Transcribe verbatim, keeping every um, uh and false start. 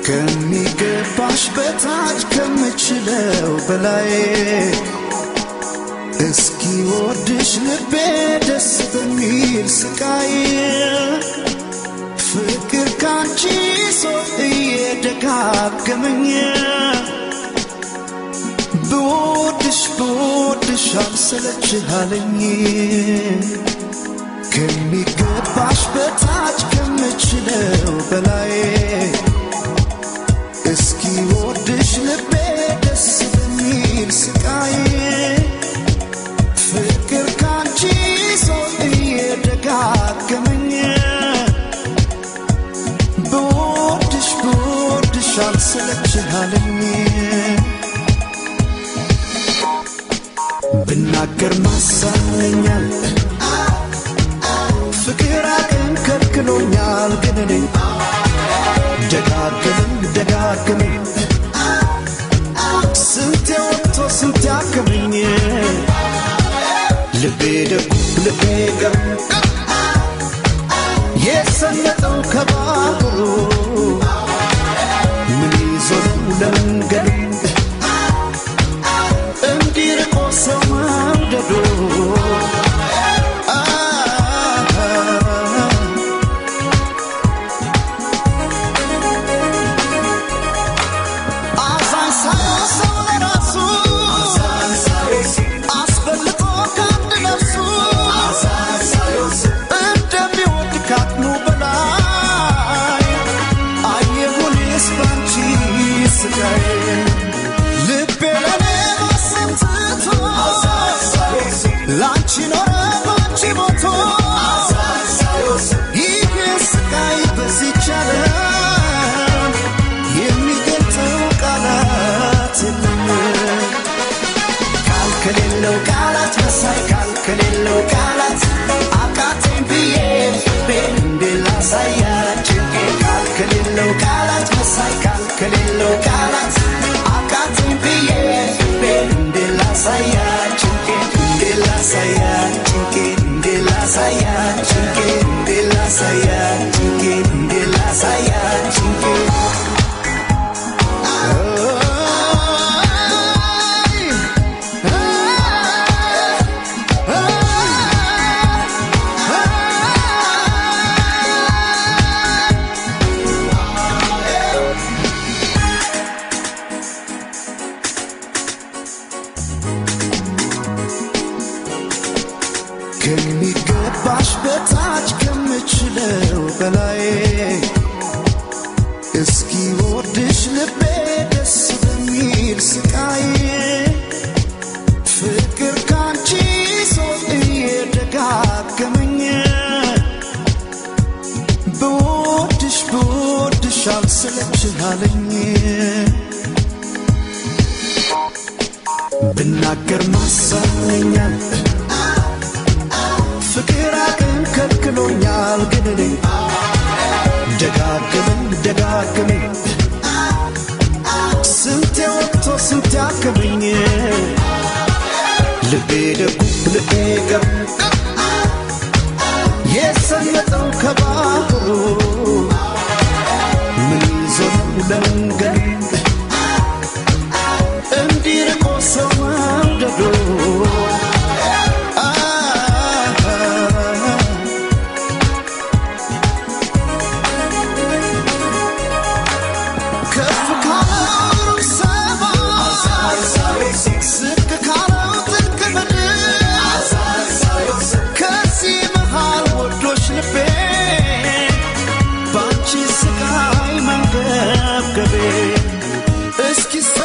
ከሚገባሽ በታች ከምችለው በላይ እስኪ ወድሽ ልቤ ደስ በሚል ስቃይ ፍቅር ካንቺ ሰው እየደጋገመኝ ብወድሽ ብወድሽ አልሰለችሃለኝ ከሚገባሽ በታች ከምችለው በላይ እስኪ ወድሽ ልቤ ደስ በሚል ስቃይ ፍቅር ካንቺ ሰው እየደጋገመኝ ብወድሽ ብወድሽ አልሰለችሃለኝ ብናገር ማሳመኛል ፍቅር አቅም ከልክሎኛል ግን እኔ ደጋግም ደጋግም ስንት ወጥቶ ስንት ያከመኝ ልቤ ደጉ ልቤ ገም የሰነጠው ከባህሩ ምን ይዞ ለመንገዱ እንዲርቆ ሰው መውደዱ ከሚገባሽ በታች ከምችለው በላይ እስኪ ወድሽ ልቤ ደስ በሚል ስቃይ ፍቅር ካንቺ ሰው እየደጋገመኝ ብወድሽ ብወድሽ አልሰለችሃለኝ ብናገር ማሳመኛል ፍቅር አቅም ከልክሎኛል ግን እኔ ደጋግም ደጋግም ስንት ወጥቶ ስንት ያከመኝ ልቤ ደጉ ልቤ ገም የሰነጠው ከባህሩ ምን ይዞ ለመንገዱ እንዲርቆ ሰው መውደዱ Esqueci